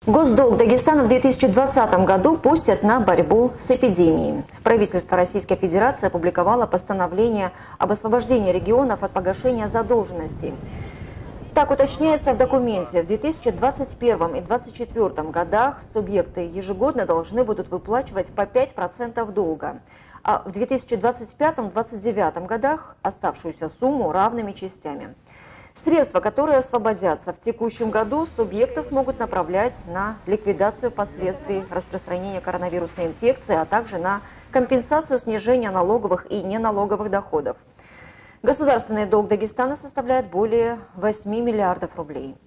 Госдолг Дагестана в 2020 году пустят на борьбу с эпидемией. Правительство Российской Федерации опубликовало постановление об освобождении регионов от погашения задолженностей. Так уточняется в документе, в 2021 и 2024 годах субъекты ежегодно должны будут выплачивать по 5% долга, а в 2025-2029 годах оставшуюся сумму равными частями. Средства, которые освободятся в текущем году, субъекты смогут направлять на ликвидацию последствий распространения коронавирусной инфекции, а также на компенсацию снижения налоговых и неналоговых доходов. Государственный долг Дагестана составляет более 8 миллиардов рублей.